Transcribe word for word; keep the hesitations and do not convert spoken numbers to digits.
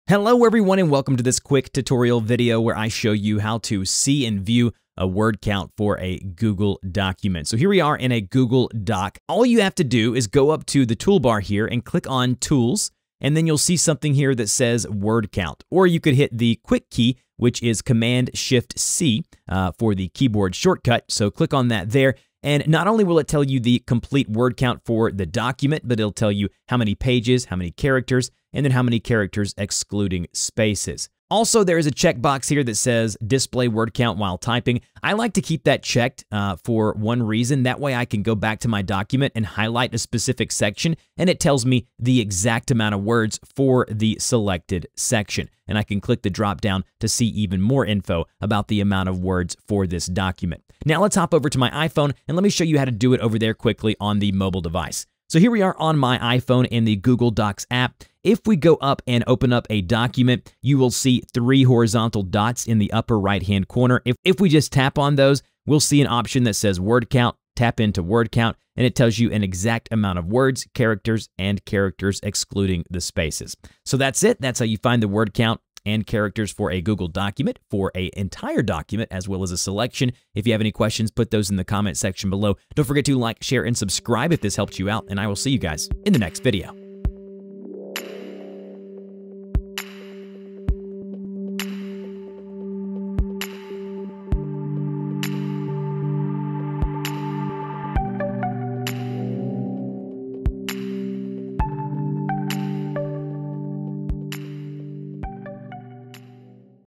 Hello everyone and welcome to this quick tutorial video where I show you how to see and view a word count for a Google document. So here we are in a Google Doc. All you have to do is go up to the toolbar here and click on Tools, and then you'll see something here that says word count. Or you could hit the quick key, which is Command Shift C uh, for the keyboard shortcut. So click on that there. And not only will it tell you the complete word count for the document, but it'll tell you how many pages, how many characters, and then how many characters excluding spaces. Also, there is a checkbox here that says display word count while typing. I like to keep that checked uh, for one reason. That way I can go back to my document and highlight a specific section, and it tells me the exact amount of words for the selected section. And I can click the drop down to see even more info about the amount of words for this document. Now let's hop over to my iPhone and let me show you how to do it over there quickly on the mobile device. So here we are on my iPhone in the Google Docs app. If we go up and open up a document, you will see three horizontal dots in the upper right-hand corner. If, if we just tap on those, we'll see an option that says word count. Tap into word count, and it tells you an exact amount of words, characters, and characters excluding the spaces. So that's it. That's how you find the word count and characters for a Google document, for an entire document, as well as a selection. If you have any questions, put those in the comment section below. Don't forget to like, share, and subscribe if this helped you out, and I will see you guys in the next video.